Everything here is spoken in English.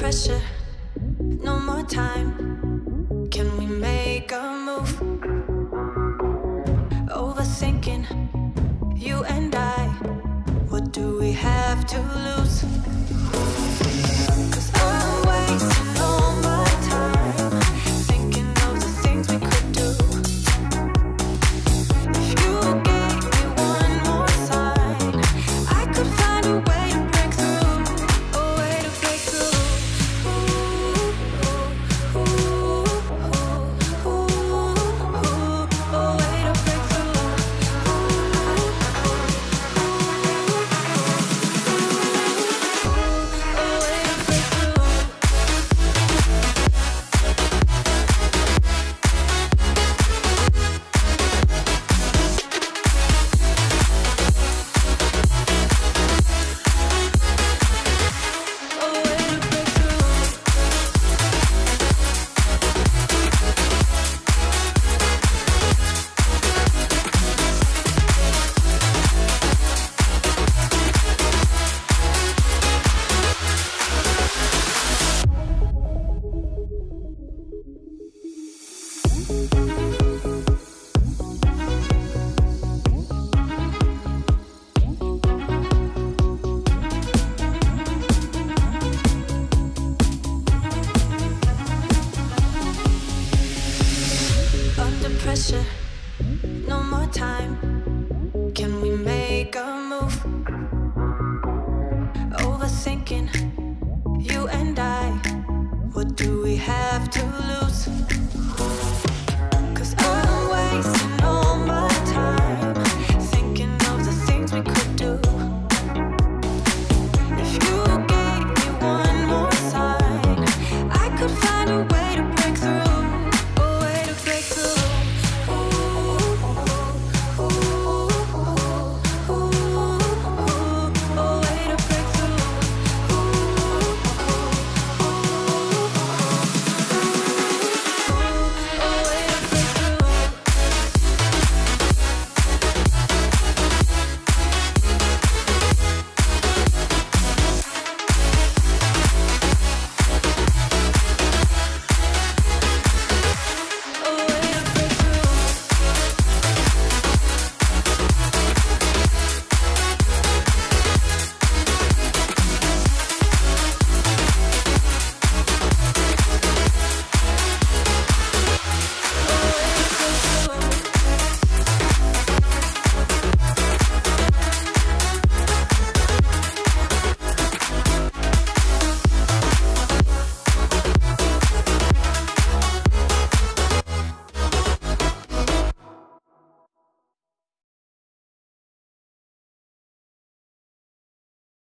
pressure, no more time. Can we make a move? Overthinking, you and I. What do we have to lose? 'Cause I'm wasting all my time thinking of the things we could do. If you gave me one more sign, I could find a way to break through. A way to break through. Ooh, ooh, ooh, ooh, a way to break through. Under pressure, no more time. Can we make a move? Overthinking, you and I. What do we have to lose?